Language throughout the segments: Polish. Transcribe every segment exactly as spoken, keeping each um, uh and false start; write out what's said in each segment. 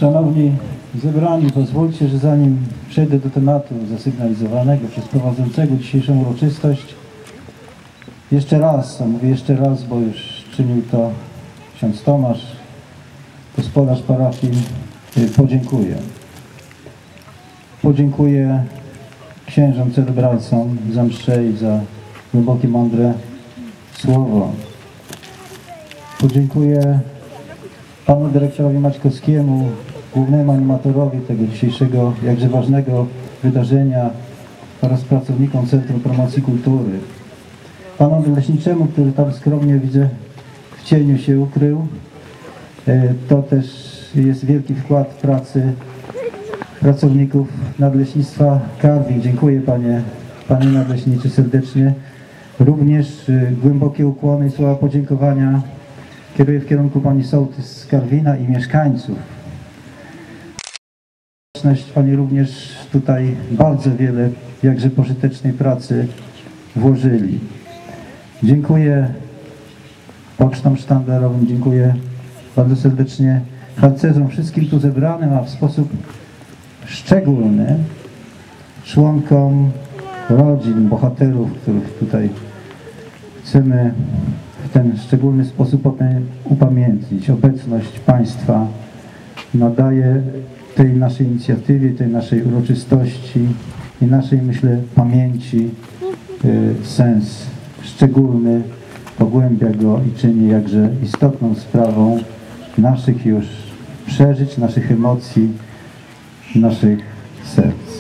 Szanowni zebrani, pozwólcie, że zanim przejdę do tematu zasygnalizowanego przez prowadzącego dzisiejszą uroczystość, jeszcze raz, a mówię jeszcze raz, bo już czynił to ksiądz Tomasz, gospodarz parafii, podziękuję. Podziękuję księżom celebralcom za mszę i za głębokie, mądre słowo. Podziękuję panu dyrektorowi Maćkowskiemu, głównemu animatorowi tego dzisiejszego, jakże ważnego wydarzenia oraz pracownikom Centrum Promocji Kultury. Panu leśniczemu, który tam skromnie, widzę, w cieniu się ukrył. To też jest wielki wkład pracy pracowników Nadleśnictwa Karwin. Dziękuję panie, panie nadleśniczy serdecznie. Również głębokie ukłony i słowa podziękowania kieruję w kierunku pani sołtys z Karwina i mieszkańców. Oni również tutaj bardzo wiele, jakże pożytecznej pracy włożyli. Dziękuję pocztom sztandarowym, dziękuję bardzo serdecznie harcerzom, wszystkim tu zebranym, a w sposób szczególny członkom rodzin, bohaterów, których tutaj chcemy w ten szczególny sposób upamiętnić. Obecność państwa nadaje tej naszej inicjatywie, tej naszej uroczystości i naszej, myślę, pamięci y, sens szczególny, pogłębia go i czyni jakże istotną sprawą naszych już przeżyć, naszych emocji, naszych serc.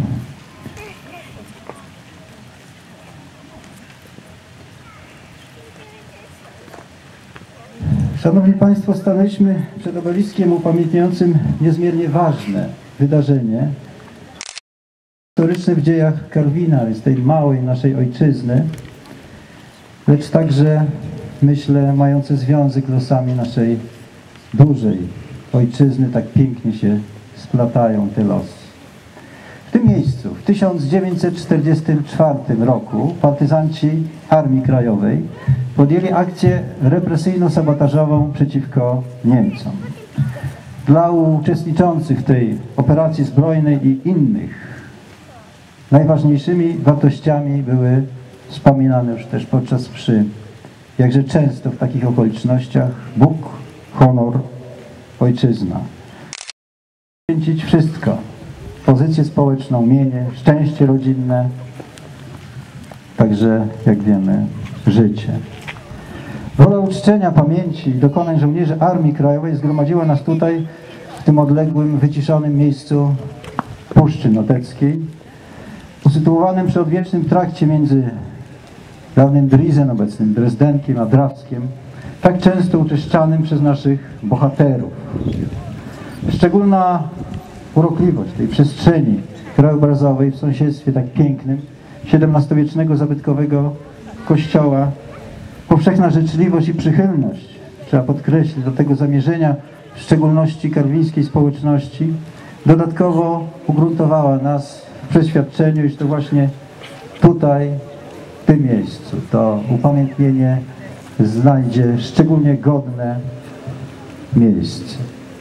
Szanowni Państwo, stanęliśmy przed obeliskiem upamiętniającym niezmiernie ważne wydarzenie historyczne w dziejach Karwina, z tej małej naszej ojczyzny, lecz także, myślę, mające związek z losami naszej dużej ojczyzny. Tak pięknie się splatają te losy. W tym miejscu w tysiąc dziewięćset czterdziestym czwartym roku partyzanci Armii Krajowej podjęli akcję represyjno-sabotażową przeciwko Niemcom. Dla uczestniczących w tej operacji zbrojnej i innych najważniejszymi wartościami były wspominane już też podczas mszy, jakże często w takich okolicznościach, Bóg, honor, ojczyzna. Poświęcić wszystko, pozycję społeczną, mienie, szczęście rodzinne, także, jak wiemy, życie. Wola uczczenia pamięci i dokonań żołnierzy Armii Krajowej zgromadziła nas tutaj, w tym odległym, wyciszonym miejscu Puszczy Noteckiej, usytuowanym przy odwiecznym trakcie między dawnym Drizem, obecnym Drezdenkiem, a Drawskiem, tak często uczeszczanym przez naszych bohaterów. Szczególna urokliwość tej przestrzeni krajobrazowej w sąsiedztwie tak pięknym siedemnastowiecznego zabytkowego kościoła, powszechna życzliwość i przychylność, trzeba podkreślić, do tego zamierzenia, w szczególności karwińskiej społeczności, dodatkowo ugruntowała nas w przeświadczeniu, iż to właśnie tutaj, w tym miejscu, to upamiętnienie znajdzie szczególnie godne miejsce.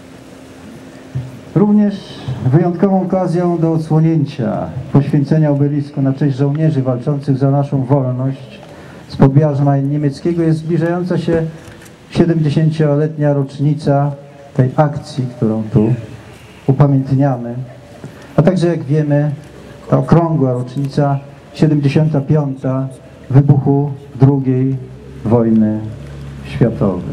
Również wyjątkową okazją do odsłonięcia, poświęcenia obelisku na cześć żołnierzy walczących za naszą wolność spod jarzma niemieckiego jest zbliżająca się siedemdziesięcioletnia rocznica tej akcji, którą tu upamiętniamy, a także, jak wiemy, ta okrągła rocznica siedemdziesiąta piąta wybuchu drugiej wojny światowej.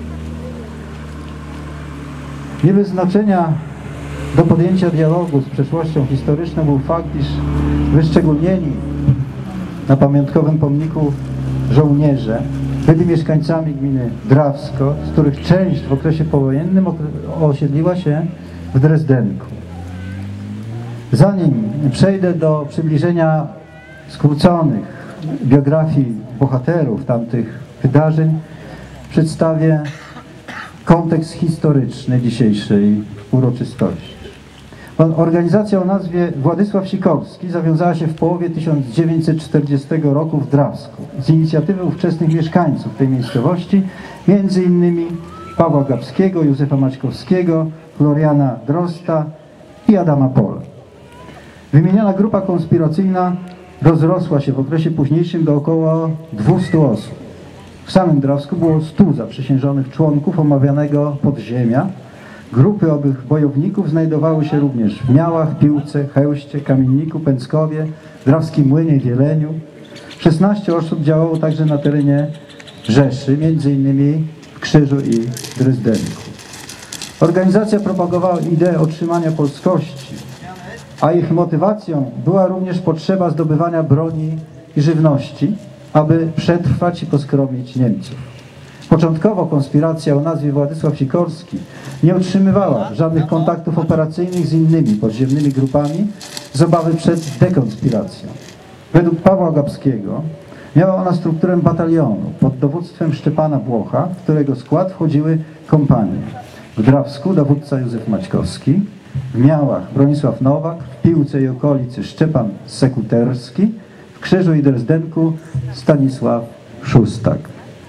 Nie bez znaczenia do podjęcia dialogu z przeszłością historyczną był fakt, iż wyszczególnieni na pamiątkowym pomniku żołnierze byli mieszkańcami gminy Drawsko, z których część w okresie powojennym osiedliła się w Drezdenku. Zanim przejdę do przybliżenia skróconych biografii bohaterów tamtych wydarzeń, przedstawię kontekst historyczny dzisiejszej uroczystości. Organizacja o nazwie Władysław Sikorski zawiązała się w połowie tysiąc dziewięćset czterdziestego roku w Drawsku z inicjatywy ówczesnych mieszkańców tej miejscowości, między innymi Pawła Gapskiego, Józefa Maćkowskiego Floriana Drosta i Adama Pola. Wymieniona grupa konspiracyjna rozrosła się w okresie późniejszym do około dwustu osób. W samym Drawsku było stu zaprzysiężonych członków omawianego podziemia. Grupy owych bojowników znajdowały się również w Miałach, Piłce, Chełście, Kamienniku, Pęckowie, Drawskim Młynie, Wieleniu. szesnaście osób działało także na terenie Rzeszy, między innymi w Krzyżu i Drezdenku. Organizacja propagowała ideę otrzymania polskości, a ich motywacją była również potrzeba zdobywania broni i żywności, aby przetrwać i poskromić Niemców. Początkowo konspiracja o nazwie Władysław Sikorski nie utrzymywała żadnych kontaktów operacyjnych z innymi podziemnymi grupami z obawy przed dekonspiracją. Według Pawła Gapskiego miała ona strukturę batalionu pod dowództwem Szczepana Błocha, w którego skład wchodziły kompanie. W Drawsku dowódca Józef Maćkowski, w Miałach Bronisław Nowak, w Piłce i okolicy Szczepan Sekuterski, w Krzyżu i Drezdenku Stanisław Szustak.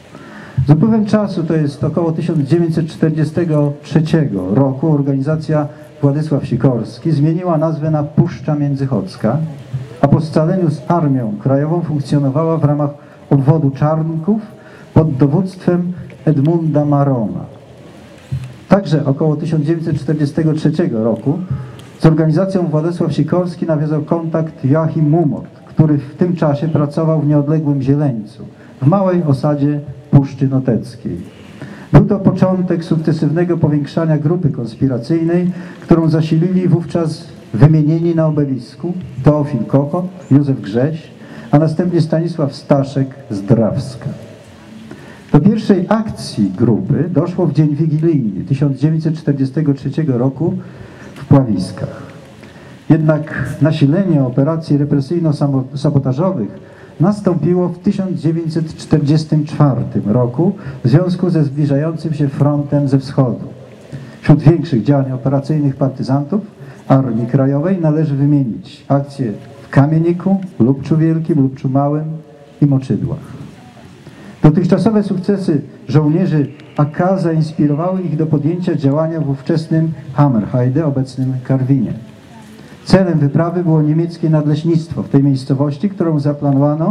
Z upływem czasu, to jest około tysiąc dziewięćset czterdziestego trzeciego roku, organizacja Władysław Sikorski zmieniła nazwę na Puszcza Międzychodzka, a po scaleniu z Armią Krajową funkcjonowała w ramach obwodu Czarnków pod dowództwem Edmunda Marona. Także około tysiąc dziewięćset czterdziestego trzeciego roku z organizacją Władysław Sikorski nawiązał kontakt Joachim Mumot, który w tym czasie pracował w nieodległym Zieleńcu, w małej osadzie Puszczy Noteckiej. Był to początek sukcesywnego powiększania grupy konspiracyjnej, którą zasilili wówczas wymienieni na obelisku Teofil Kokot, Józef Grześ, a następnie Stanisław Staszek z Drawska. Do pierwszej akcji grupy doszło w dzień wigilijny tysiąc dziewięćset czterdziestego trzeciego roku w Pławiskach. Jednak nasilenie operacji represyjno-sabotażowych nastąpiło w tysiąc dziewięćset czterdziestym czwartym roku w związku ze zbliżającym się frontem ze wschodu. Wśród większych działań operacyjnych partyzantów Armii Krajowej należy wymienić akcje w Kamieniku, Lubczu Wielkim, Lubczu Małym i Moczydłach. Dotychczasowe sukcesy żołnierzy A K zainspirowały ich do podjęcia działania w ówczesnym Hammerheide, obecnym Karwinie. Celem wyprawy było niemieckie nadleśnictwo w tej miejscowości, którą zaplanowano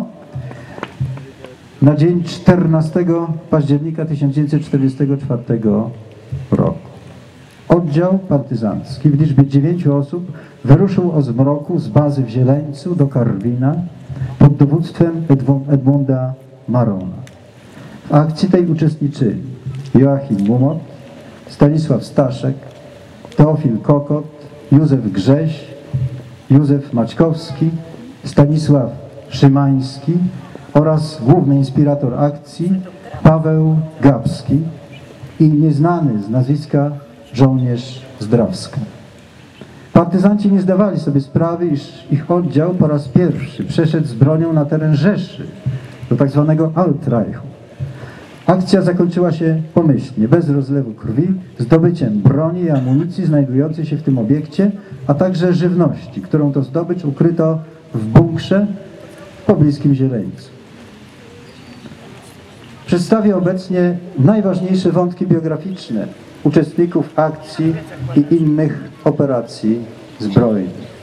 na dzień czternastego października tysiąc dziewięćset czterdziestego czwartego roku. Oddział partyzancki w liczbie dziewięciu osób wyruszył o zmroku z bazy w Zieleńcu do Karwina pod dowództwem Edmunda Marona. W akcji tej uczestniczyli Joachim Mumot, Stanisław Staszek, Teofil Kokot, Józef Grześ, Józef Maćkowski, Stanisław Szymański oraz główny inspirator akcji Paweł Gapski i nieznany z nazwiska żołnierz z Drawska. Partyzanci nie zdawali sobie sprawy, iż ich oddział po raz pierwszy przeszedł z bronią na teren Rzeszy, do tak zwanego Altreichu. Akcja zakończyła się pomyślnie, bez rozlewu krwi, zdobyciem broni i amunicji znajdującej się w tym obiekcie, a także żywności, którą to zdobycz ukryto w bunkrze w pobliskim Zieleńcu. Przedstawię obecnie najważniejsze wątki biograficzne uczestników akcji i innych operacji zbrojnych.